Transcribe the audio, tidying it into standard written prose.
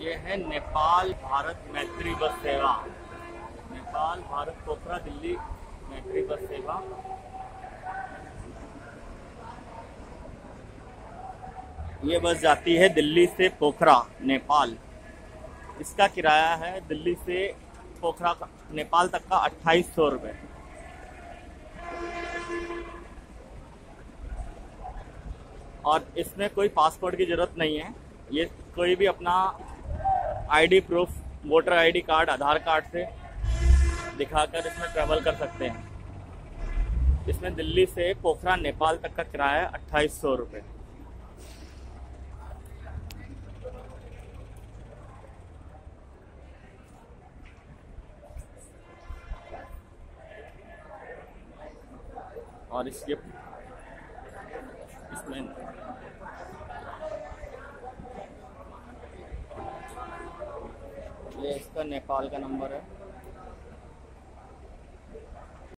ये है नेपाल भारत मैत्री बस सेवा। नेपाल भारत पोखरा दिल्ली मैत्री बस सेवा। ये बस जाती है दिल्ली से पोखरा नेपाल। इसका किराया है दिल्ली से पोखरा नेपाल तक का 2800 रुपये। और इसमें कोई पासपोर्ट की ज़रूरत नहीं है। ये कोई भी अपना ID proof, voter ID card, Aadhaar card से दिखाकर इसमें ट्रैवल कर सकते हैं। इसमें दिल्ली से पोखरा नेपाल तक का किराया है 2800 रुपये। और इसमें ये इसका नेपाल का नंबर है।